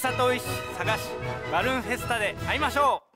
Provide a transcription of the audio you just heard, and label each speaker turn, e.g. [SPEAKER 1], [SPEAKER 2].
[SPEAKER 1] るさと石探しバルーンフェスタで会いましょう。